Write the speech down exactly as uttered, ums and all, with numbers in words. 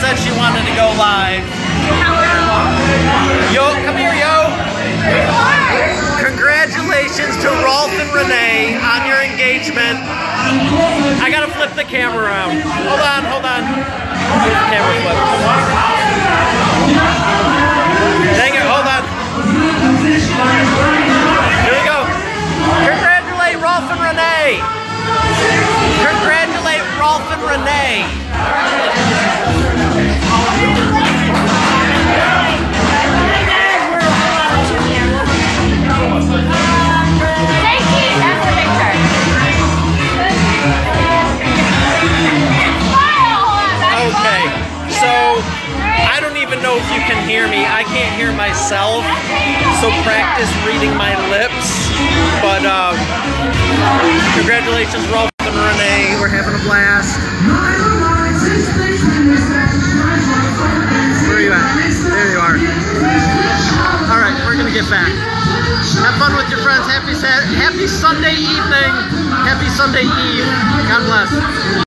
said she wanted to go live. Yo, come here, yo. Congratulations to Rolf and Renee on your engagement. I gotta flip the camera around. Hold on, hold on. Here's the camera flip. Dang it, hold on. Here we go. Congratulate Rolf and Renee. Congratulate Rolf and Renee. Okay, so I don't even know if you can hear me. I can't hear myself, so practice reading my lips. But um, congratulations, Rolf and Renee. We're having a blast. Where are you at? There you are. All right, we're gonna get back. Have fun with your friends. Happy Sat Happy Sunday evening. Happy Sunday Eve. God bless.